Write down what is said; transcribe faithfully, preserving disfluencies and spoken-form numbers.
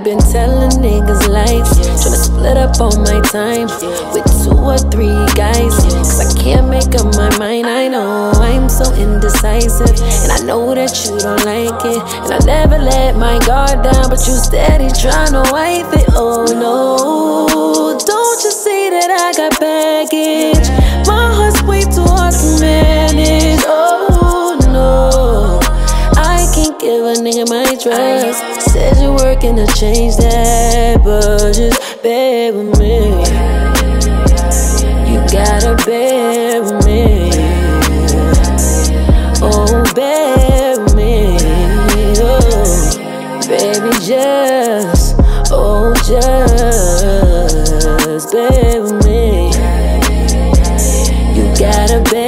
been telling niggas lies, tryna split up all my time with two or three guys, cause I can't make up my mind. I know I'm so indecisive, and I know that you don't like it, and I never let my guard down, but you steady tryna wipe it. Oh no, don't you see that I got baggage? My heart's way too hard to manage. Oh no, I can't give a nigga my trust. Said you're working to change that, but just bear with me. You gotta bear with me. Oh, bear with me. Oh, baby, just, oh, just bear with me. You gotta bear.